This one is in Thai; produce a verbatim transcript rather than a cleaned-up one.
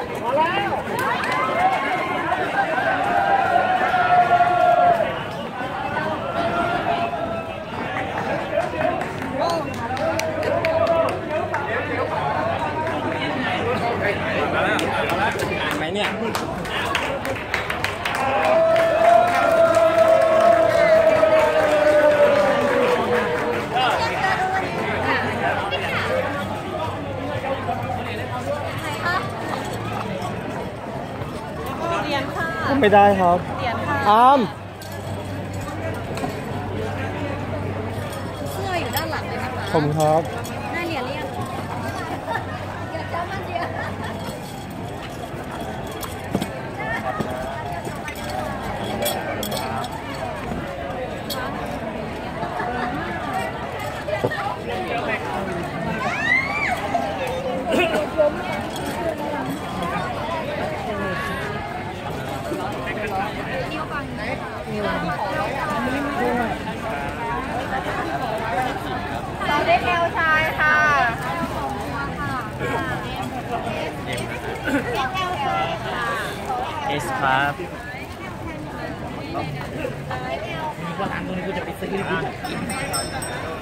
ไหมเนี่ยไม่ได้ครับอ้ามเสื้ออยู่ด้านหลังเลยนะคะผมครับได้เหรียญเรียงอยากจะมันเดียวเราได้เอลชายค่ะเอสครับนี่ก็ร้านตรงนี้กูจะไปซื้อ